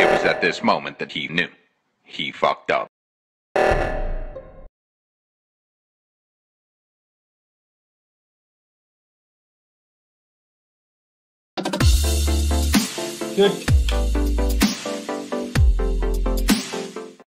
It was at this moment that he knew. He fucked up. Good.